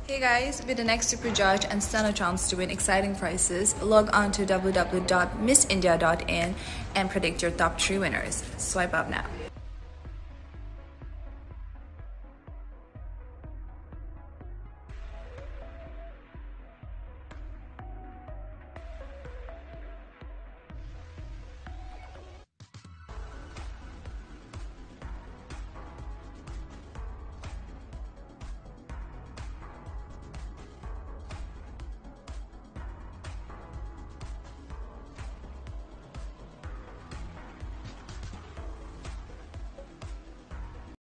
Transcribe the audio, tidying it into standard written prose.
Hey guys, with the next Super Judge and stand a chance to win exciting prizes, log on to www.missindia.in and predict your top 3 winners. Swipe up now.